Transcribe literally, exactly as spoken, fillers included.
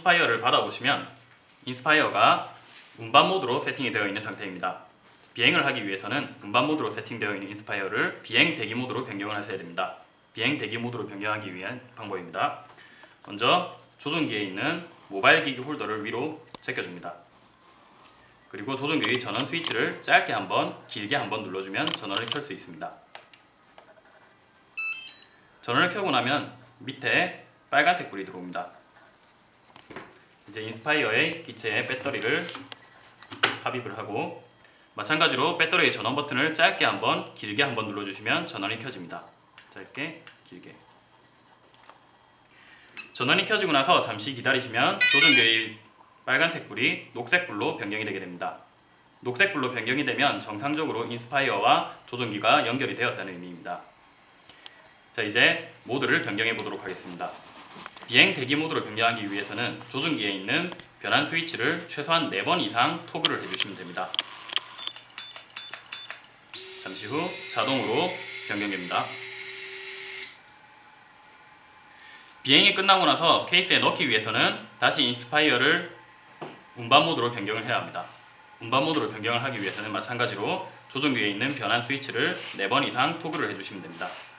인스파이어를 받아보시면 인스파이어가 운반 모드로 세팅이 되어 있는 상태입니다. 비행을 하기 위해서는 운반 모드로 세팅되어 있는 인스파이어를 비행 대기 모드로 변경을 하셔야 됩니다. 비행 대기 모드로 변경하기 위한 방법입니다. 먼저 조종기에 있는 모바일 기기 홀더를 위로 제껴줍니다. 그리고 조종기의 전원 스위치를 짧게 한번, 길게 한번 눌러주면 전원을 켤 수 있습니다. 전원을 켜고 나면 밑에 빨간색 불이 들어옵니다. 이제 인스파이어의 기체에 배터리를 삽입을 하고 마찬가지로 배터리의 전원 버튼을 짧게 한번, 길게 한번 눌러주시면 전원이 켜집니다. 짧게, 길게. 전원이 켜지고 나서 잠시 기다리시면 조종기의 빨간색 불이 녹색 불로 변경이 되게 됩니다. 녹색 불로 변경이 되면 정상적으로 인스파이어와 조종기가 연결이 되었다는 의미입니다. 자, 이제 모드를 변경해 보도록 하겠습니다. 비행 대기 모드로 변경하기 위해서는 조종기에 있는 변환 스위치를 최소한 네 번 이상 토글을 해주시면 됩니다. 잠시 후 자동으로 변경됩니다. 비행이 끝나고 나서 케이스에 넣기 위해서는 다시 인스파이어를 운반 모드로 변경을 해야 합니다. 운반 모드로 변경을 하기 위해서는 마찬가지로 조종기에 있는 변환 스위치를 네 번 이상 토글을 해주시면 됩니다.